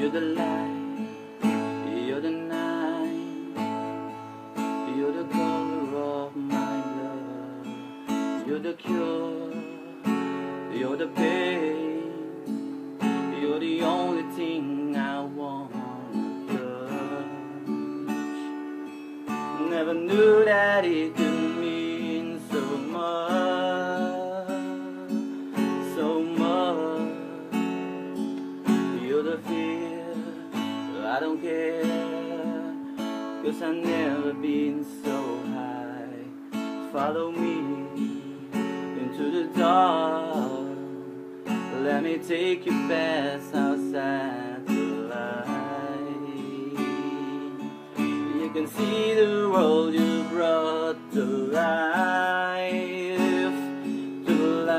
You're the light, you're the night, you're the color of my blood. You're the cure, you're the pain, you're the only thing I want to touch. Never knew that it could mean so much, so much. You're the fear, I don't care, 'cause I've never been so high. Follow me into the dark, let me take you past outside the light. You can see the world you brought to life, to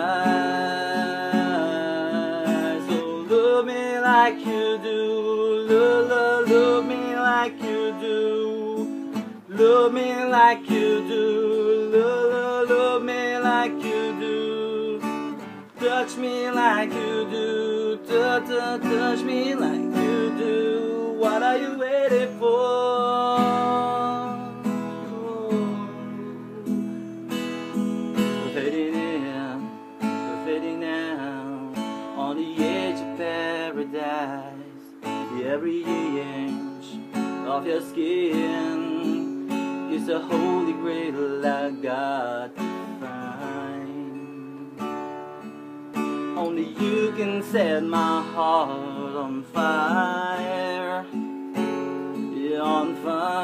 life. So love me like you do, love me like you do, love me like you do, love me like you do. Touch me like you do, touch me like you do. What are you waiting for? Fading out on the edge of paradise. Every inch of your skin is a holy grail I got to find. Only you can set my heart on fire, yeah, on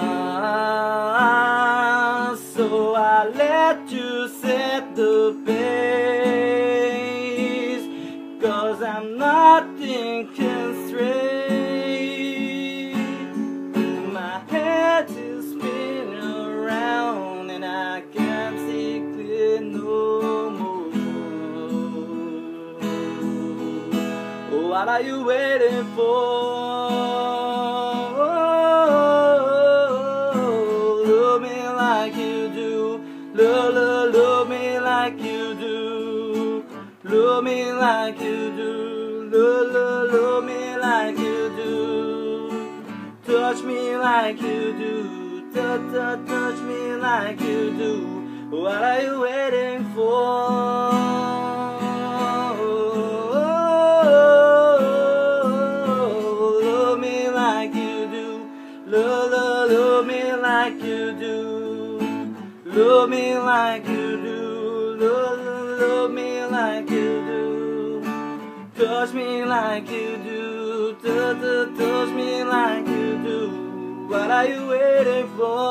fire. So I let you set the pace, 'cause I'm not thinking straight. My head is spinning around and I can't see clear no more. What are you waiting for? Love me like you do, love me like you do, love me like you do, love me like you do. Touch me like you do, touch me like you do. What are you waiting for? Love me like you do, love me like you do, love me like you do. Touch me like you do, touch me like you do. What are you waiting for?